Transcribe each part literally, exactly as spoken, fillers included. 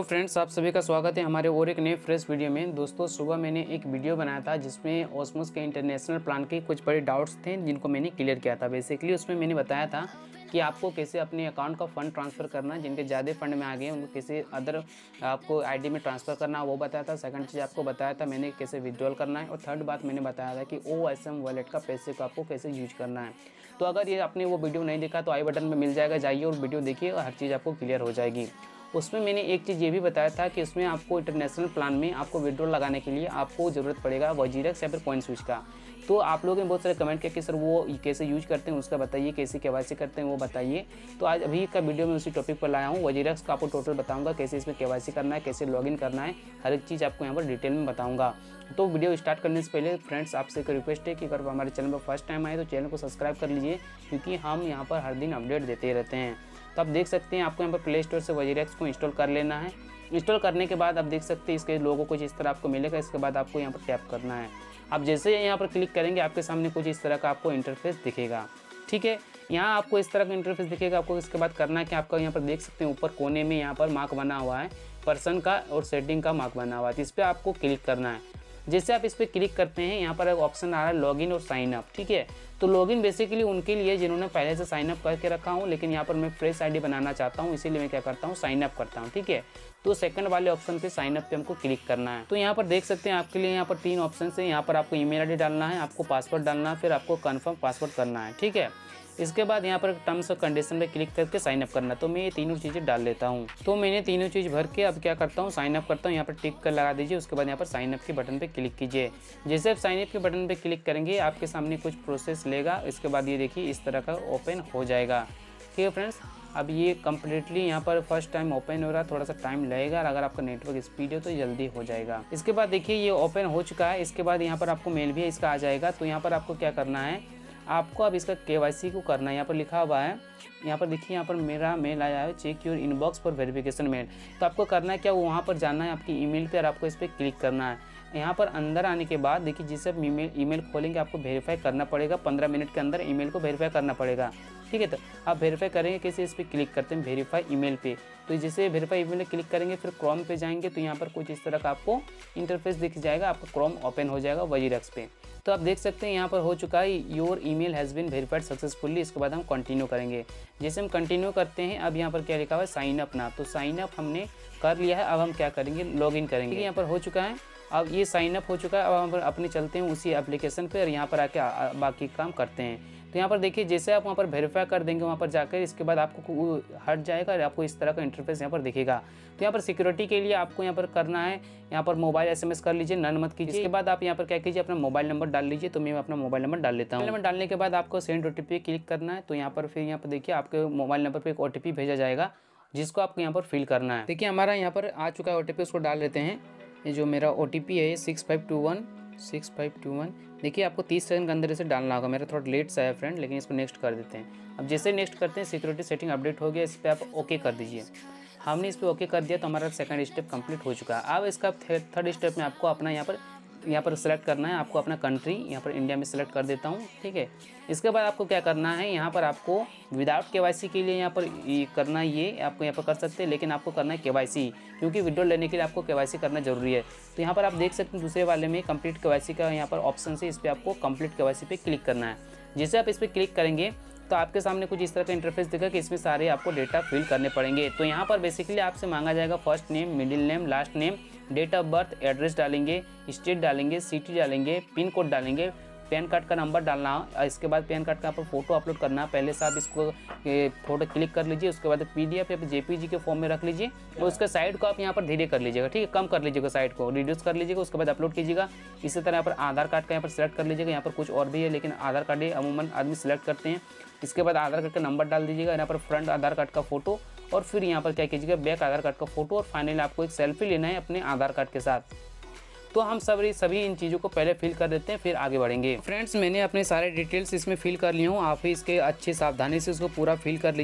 तो फ्रेंड्स, आप सभी का स्वागत है हमारे और एक नए फ्रेश वीडियो में। दोस्तों, सुबह मैंने एक वीडियो बनाया था जिसमें ऑस्मोस के इंटरनेशनल प्लान के कुछ बड़े डाउट्स थे जिनको मैंने क्लियर किया था। बेसिकली उसमें मैंने बताया था कि आपको कैसे अपने अकाउंट का फ़ंड ट्रांसफ़र करना है, जिनके ज़्यादा फंड में आ गए हैं उनको कैसे अदर आपको आईडी में ट्रांसफ़र करना है वो बताया था। सेकंड चीज़ आपको बताया था मैंने कैसे विड्रॉल करना है, और थर्ड बात मैंने बताया था कि ओ एस एम वॉलेट का पैसे को आपको कैसे यूज करना है। तो अगर ये आपने वो वीडियो नहीं देखा तो आई बटन में मिल जाएगा, जाइए और वीडियो देखिए और हर चीज़ आपको क्लियर हो जाएगी। उसमें मैंने एक चीज़ ये भी बताया था कि उसमें आपको इंटरनेशनल प्लान में आपको विड्रॉल लगाने के लिए आपको ज़रूरत पड़ेगा वजीरेक्स या फिर कॉइन स्विच का। तो आप लोगों ने बहुत सारे कमेंट किया कि सर वो कैसे यूज करते हैं उसका बताइए, कैसे केवाईसी करते हैं वो बताइए। तो आज अभी का वीडियो में उसी टॉपिक पर लाया हूँ। वजीरेक्स का आपको टोटल बताऊंगा, कैसे इसमें केवाईसी करना है, कैसे लॉगिन करना है, हर एक चीज़ आपको यहाँ पर डिटेल में बताऊँगा। तो वीडियो स्टार्ट करने से पहले फ्रेंड्स आपसे एक रिक्वेस्ट है कि अगर हमारे चैनल पर फर्स्ट टाइम आए तो चैनल को सब्सक्राइब कर लीजिए, क्योंकि हम यहाँ पर हर दिन अपडेट देते रहते हैं। तो आप देख सकते हैं आपको यहाँ पर प्ले स्टोर से वजीरेक्स को इंस्टॉल कर लेना है। इंस्टॉल करने के बाद आप देख सकते हैं इसके लोगो कुछ इस तरह आपको मिलेगा। इसके बाद आपको यहाँ पर टैप करना है। आप जैसे यहाँ पर क्लिक करेंगे आपके सामने कुछ इस तरह का आपको इंटरफेस दिखेगा। ठीक है, यहाँ आपको इस तरह का इंटरफेस दिखेगा। आपको इसके बाद करना है कि आपका यहाँ पर देख सकते हैं ऊपर कोने में यहाँ पर मार्क बना हुआ है, पर्सन का और सेटिंग का मार्क बना हुआ है। तो इस पर आपको क्लिक करना है। जैसे आप इस पर क्लिक करते हैं यहाँ पर एक ऑप्शन आ रहा है लॉगिन और साइन अप। ठीक है, तो लॉगिन बेसिकली उनके लिए जिन्होंने पहले से साइन अप करके रखा हूँ, लेकिन यहाँ पर मैं फ्रेश आईडी बनाना चाहता हूँ, इसीलिए मैं क्या करता हूँ साइन अप करता हूँ। ठीक है, तो सेकंड वाले ऑप्शन पे साइन अप पे हमको क्लिक करना है। तो यहाँ पर देख सकते हैं आपके लिए यहाँ पर तीन ऑप्शन है। यहाँ पर आपको ईमेल आईडी डालना है, आपको पासवर्ड डालना है, फिर आपको कन्फर्म पासवर्ड करना है। ठीक है, इसके बाद यहाँ पर टर्म्स और कंडीशन पे क्लिक करके साइन अप करना। तो मैं ये तीनों चीज़ें डाल लेता हूँ। तो मैंने तीनों चीज़ भर के अब क्या करता हूँ साइन अप करता हूँ। यहाँ पर टिक कर लगा दीजिए। उसके बाद यहाँ पर साइन अप के बटन पे क्लिक कीजिए। जैसे आप साइन अप के बटन पे क्लिक करेंगे आपके सामने कुछ प्रोसेस लेगा। इसके बाद ये देखिए इस तरह का ओपन हो जाएगा। ठीक है फ्रेंड्स, अब ये कम्प्लीटली यहाँ पर फर्स्ट टाइम ओपन हो रहा है, थोड़ा सा टाइम लगेगा। अगर आपका नेटवर्क स्पीड है तो जल्दी हो जाएगा। इसके बाद देखिए ये ओपन हो चुका है। इसके बाद यहाँ पर आपको मेल भी इसका आ जाएगा। तो यहाँ पर आपको क्या करना है, आपको अब इसका केवाईसी को करना है। यहाँ पर लिखा हुआ है, यहाँ पर देखिए यहाँ पर मेरा मेल आया है, check your inbox for verification mail. तो आपको करना है क्या, वो वहाँ पर जाना है आपकी ईमेल पे और आपको इस पर क्लिक करना है। यहाँ पर अंदर आने के बाद देखिए जिससे आप ईमेल ईमेल खोलेंगे आपको वेरीफाई करना पड़ेगा। पंद्रह मिनट के अंदर ईमेल को वेरीफाई करना पड़ेगा। ठीक है, तो आप वेरीफाई करेंगे कैसे, इस पर क्लिक करते हैं वेरीफाई ईमेल पे। तो जैसे वेरीफाई ईमेल क्लिक करेंगे फिर क्रोम पे जाएंगे तो यहाँ पर कुछ इस तरह का आपको इंटरफेस दिख जाएगा। आपका क्रोम ओपन हो जाएगा वजीरेक्स पे। तो आप देख सकते हैं यहाँ पर हो चुका है your email has been verified successfully. इसके बाद हम कंटिन्यू करेंगे। जैसे हम कंटिन्यू करते हैं अब यहाँ पर क्या लिखा हुआ है साइन अप ना। तो साइन अप हमने कर लिया है। अब हम क्या करेंगे, लॉगिन करेंगे। यहाँ पर हो चुका है, अब ये साइन अप हो चुका है। अब हम अपने चलते हैं उसी एप्लीकेशन पे और यहाँ पर आके बाकी काम करते हैं। तो यहाँ पर देखिए जैसे आप वहाँ पर वेरीफाई कर देंगे वहाँ पर जाकर, इसके बाद आपको हट जाएगा और आपको इस तरह का इंटरफेस यहाँ पर दिखेगा। तो यहाँ पर सिक्योरिटी के लिए आपको यहाँ पर करना है, यहाँ पर मोबाइल एसएमएस कर लीजिए, नन मत कीजिए। इसके बाद आप यहाँ पर क्या कीजिए, अपना मोबाइल नंबर डाल लीजिए। तो मैं अपना मोबाइल नंबर डाल लेता हूँ। नंबर डालने के बाद आपको सेंड ओटीपी क्लिक करना है। तो यहाँ पर फिर यहाँ पर देखिए आपके मोबाइल नंबर पर एक ओटीपी भेजा जाएगा जिसको आपको यहाँ पर फिल करना है। देखिए हमारा यहाँ पर आ चुका है ओटीपी, उसको डाल लेते हैं। ये जो मेरा ओटीपी है six five two one six five two one. देखिए आपको तीस सेकंड के अंदर इसे डालना होगा। मेरा थोड़ा लेट सा है फ्रेंड, लेकिन इसको नेक्स्ट कर देते हैं। अब जैसे नेक्स्ट करते हैं सिक्योरिटी सेटिंग अपडेट हो गया, इस पर आप ओके कर दीजिए। हमने इस पर ओके कर दिया तो हमारा सेकंड स्टेप कंप्लीट हो चुका है। अब इसका थर्ड स्टेप में आपको अपना यहाँ पर यहाँ पर सेलेक्ट करना है। आपको अपना कंट्री यहाँ पर इंडिया में सेलेक्ट कर देता हूँ। ठीक है, इसके बाद आपको क्या करना है, यहाँ पर आपको विदाउट केवाईसी के लिए यहाँ पर ये करना है, ये आपको यहाँ पर कर सकते हैं, लेकिन आपको करना है केवाईसी, क्योंकि विड्रॉल लेने के लिए आपको केवाईसी करना जरूरी है। तो यहाँ पर आप देख सकते हैं दूसरे वाले में कंप्लीट केवाईसी का यहाँ पर ऑप्शन है, इस पर आपको कंप्लीट केवाईसी पे क्लिक करना है। जैसे आप इस पर क्लिक करेंगे तो आपके सामने कुछ इस तरह का इंटरफेस दिखेगा कि इसमें सारे आपको डेटा फिल करने पड़ेंगे। तो यहाँ पर बेसिकली आपसे मांगा जाएगा first name, middle name, last name, date of birth, address डालेंगे, स्टेट डालेंगे, सिटी डालेंगे, पिन कोड डालेंगे, पैन कार्ड का नंबर डालना। इसके बाद पैन कार्ड का आप फोटो अपलोड करना। पहले से आप इसको फोटो क्लिक कर लीजिए। उसके बाद पीडीएफ या जेपीजी के फॉर्म में रख लीजिए और उसके साइड को आप यहाँ पर धीरे कर लीजिएगा। ठीक है, कम कर लीजिएगा, साइड को रिड्यूस कर लीजिएगा। उसके बाद अपलोड कीजिएगा। इसी तरह यहाँ पर आधार कार्ड का यहाँ पर सिलेक्ट कर लीजिएगा। यहाँ पर कुछ और भी है लेकिन आधार कार्ड ही अमूमन आदमी सिलेक्ट करते हैं। इसके बाद आधार कार्ड का नंबर डाल दीजिएगा, यहाँ पर फ्रंट आधार कार्ड का फोटो, और फिर यहाँ पर क्या कीजिएगा बैक आधार कार्ड का फोटो, और फाइनली आपको एक सेल्फी लेना है अपने आधार कार्ड के साथ। तो हम सभी सभी इन चीज़ों को पहले फिल कर देते हैं, फिर आगे बढ़ेंगे। फ्रेंड्स, मैंने अपने सारे डिटेल्स इसमें फिल कर लिए हूँ। आप ही इसके अच्छे सावधानी से इसको पूरा फिल कर लीजिए।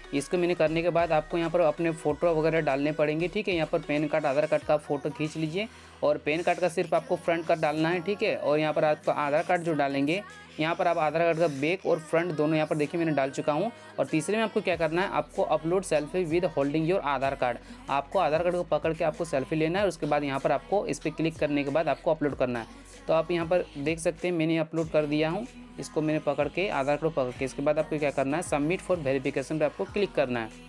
इसको मैंने करने के बाद आपको यहाँ पर अपने फ़ोटो वगैरह डालने पड़ेंगे, ठीक है। यहाँ पर पैन कार्ड, आधार कार्ड का फ़ोटो खींच लीजिए और पैन कार्ड का सिर्फ आपको फ्रंट का डालना है, ठीक है। और यहाँ पर आपका आधार कार्ड जो डालेंगे, यहाँ पर आप आधार कार्ड का बैक और फ्रंट दोनों यहाँ पर देखिए मैंने डाल चुका हूँ। और तीसरे में आपको क्या करना है, आपको upload selfie with holding your Aadhaar card. आपको आधार कार्ड को पकड़ के आपको सेल्फी लेना है, उसके बाद यहाँ पर आपको इस पर क्लिक करने के बाद आपको अपलोड करना है। तो आप यहाँ पर देख सकते हैं मैंने अपलोड कर दिया हूँ, इसको मैंने पकड़ के आधार कार्ड पकड़ के। इसके बाद आपको क्या करना है, सबमिट फॉर वेरिफिकेशन पे आपको क्लिक करना है।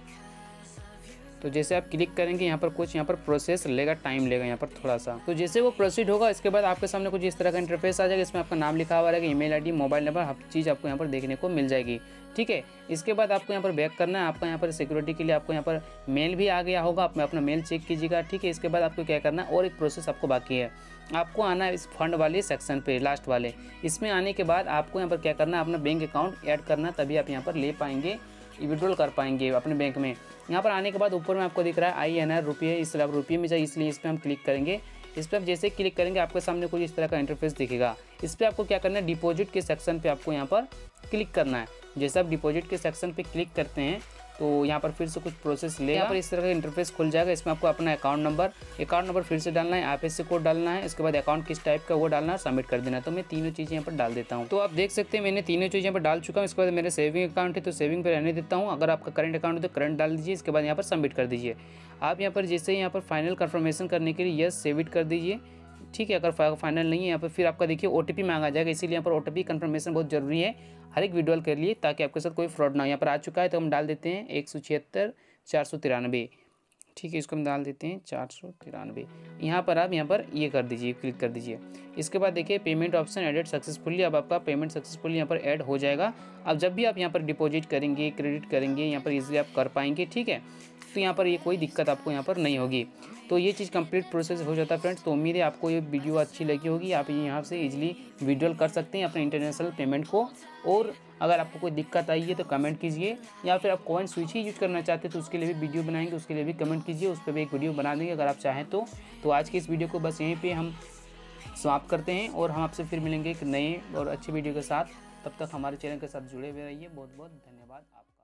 तो जैसे आप क्लिक करेंगे यहाँ पर कुछ यहाँ पर प्रोसेस लेगा, टाइम लेगा यहाँ पर थोड़ा सा। तो जैसे वो प्रोसीड होगा इसके बाद आपके सामने कुछ इस तरह का इंटरफेस आ जाएगा। इसमें आपका नाम लिखा हुआ रहेगा, ईमेल आईडी, मोबाइल नंबर, हर चीज़ आपको यहाँ पर देखने को मिल जाएगी, ठीक है। इसके बाद आपको यहाँ पर बैक करना है। आपका यहाँ पर सिक्योरिटी के लिए आपको यहाँ पर मेल भी आ गया होगा, आप अपना मेल चेक कीजिएगा, ठीक है। इसके बाद आपको क्या करना है, और एक प्रोसेस आपको बाकी है, आपको आना है इस फंड वाले सेक्शन पे, लास्ट वाले। इसमें आने के बाद आपको यहाँ पर क्या करना है, अपना बैंक अकाउंट ऐड करना, तभी आप यहाँ पर ले पाएंगे, विड्रॉल कर पाएंगे अपने बैंक में। यहाँ पर आने के बाद ऊपर में आपको दिख रहा है आई एन आर रुपये, इस तरह रुपये में चाहिए, इसलिए इस पर हम क्लिक करेंगे। इस पर आप जैसे क्लिक करेंगे आपके सामने कुछ इस तरह का इंटरफेस दिखेगा। इस पर आपको क्या करना है, डिपॉजिट के सेक्शन पे आपको यहाँ पर क्लिक करना है। जैसे आप डिपॉजिट के सेक्शन पे क्लिक करते हैं तो यहाँ पर फिर से कुछ प्रोसेस लेगा, यहाँ पर इस तरह का इंटरफेस खुल जाएगा। इसमें आपको अपना अकाउंट नंबर अकाउंट नंबर फिर से डालना है, आईएफएससी कोड डालना है, इसके बाद अकाउंट किस टाइप का वो डालना है, सबमिट कर देना है। तो मैं तीनों चीज़ें यहाँ पर डाल देता हूँ। तो आप देख सकते हैं मैंने तीनों चीज़ें यहाँ पर डाल चुका हूँ। इसके बाद मेरे सेविंग अकाउंट है तो सेविंग पर रहने देता हूँ। अगर आपका करंट अकाउंट है तो करंट डाल दीजिए, इसके बाद यहाँ पर सबमिट कर दीजिए। आप यहाँ पर जैसे यहाँ पर फाइनल कन्फर्मेशन करने के लिए यस सेव इट कर दीजिए, ठीक है। अगर फाइनल नहीं है यहाँ पर फिर आपका देखिए ओटीपी मांगा जाएगा, इसीलिए यहाँ पर ओटीपी कन्फर्मेशन बहुत जरूरी है हर एक विड्रॉल के लिए, ताकि आपके साथ कोई फ्रॉड ना हो। यहाँ पर आ चुका है तो हम डाल देते हैं एक सौ छिहत्तर चार सौ तिरानवे, ठीक है। इसको हम डाल देते हैं चार सौ तिरानवे। यहाँ पर आप यहाँ पर ये कर दीजिए, क्लिक कर दीजिए। इसके बाद देखिए पेमेंट ऑप्शन एडेड सक्सेसफुली, अब आपका पेमेंट सक्सेसफुली यहाँ पर ऐड हो जाएगा। अब जब भी आप यहाँ पर डिपॉजिट करेंगे, क्रेडिट करेंगे, यहाँ पर इजीली आप कर पाएंगे, ठीक है। तो यहाँ पर ये कोई दिक्कत आपको यहाँ पर नहीं होगी। तो ये चीज़ कंप्लीट प्रोसेस हो जाता है फ्रेंड्स। तो उम्मीद है आपको ये वीडियो अच्छी लगी होगी। आप यहाँ से इजीली विड्रॉल कर सकते हैं अपने इंटरनेशनल पेमेंट को। और अगर आपको कोई दिक्कत आई है तो कमेंट कीजिए, या फिर आप कॉइन स्विच ही यूज करना चाहते हैं तो उसके लिए भी वीडियो बनाएंगे, उसके लिए भी कमेंट कीजिए, उस पर भी एक वीडियो बना देंगे अगर आप चाहें तो। तो आज की इस वीडियो को बस यहीं पर हम समाप्त करते हैं और हम आपसे फिर मिलेंगे एक नए और अच्छे वीडियो के साथ। तब तक हमारे चैनल के साथ जुड़े हुए रहिए। बहुत बहुत धन्यवाद आपका।